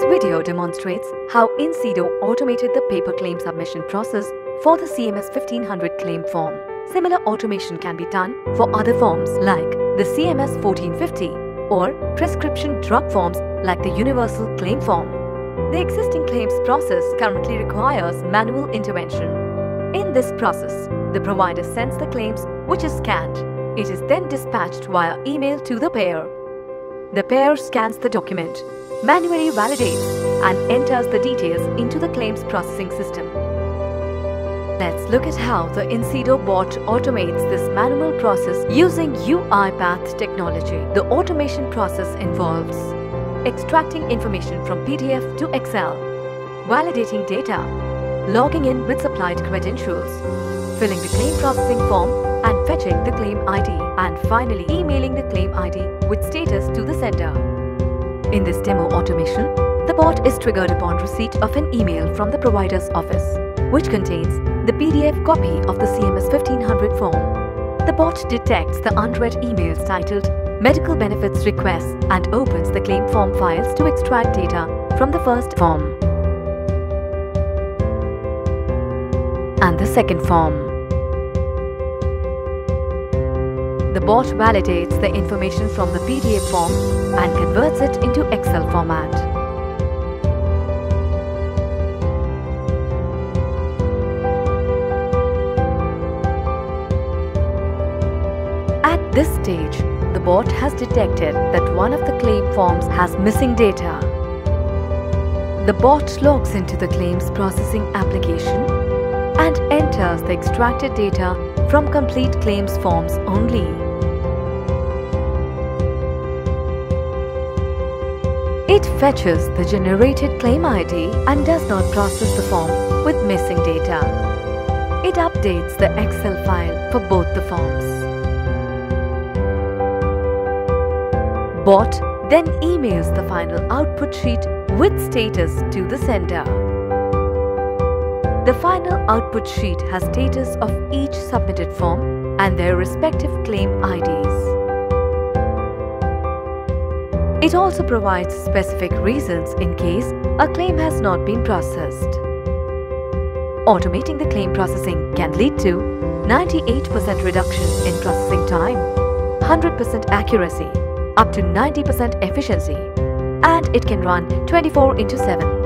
video demonstrates how Incedo automated the paper claim submission process for the CMS 1500 claim form. Similar automation can be done for other forms like the CMS 1450 or prescription drug forms like the Universal Claim Form. The existing claims process currently requires manual intervention. In this process, the provider sends the claims which is scanned. It is then dispatched via email to the payer. The payer scans the document, manually validates and enters the details into the claims processing system. Let's look at how the Incedo bot automates this manual process using UiPath technology. The automation process involves extracting information from PDF to Excel, validating data, logging in with supplied credentials, filling the claim processing form and fetching the claim ID, and finally emailing the claim ID with status to the sender. In this demo automation, the bot is triggered upon receipt of an email from the provider's office, which contains the PDF copy of the CMS 1500 form. The bot detects the unread emails titled Medical Benefits Requests and opens the claim form files to extract data from the first form and the second form. The bot validates the information from the PDF form and converts it into Excel format. At this stage, the bot has detected that one of the claim forms has missing data. The bot logs into the claims processing application and enters the extracted data from complete claims forms only. It fetches the generated claim ID and does not process the form with missing data. It updates the Excel file for both the forms. Bot then emails the final output sheet with status to the sender. The final output sheet has status of each submitted form and their respective claim IDs. It also provides specific reasons in case a claim has not been processed. Automating the claim processing can lead to 98% reduction in processing time, 100% accuracy, up to 90% efficiency, and it can run 24/7.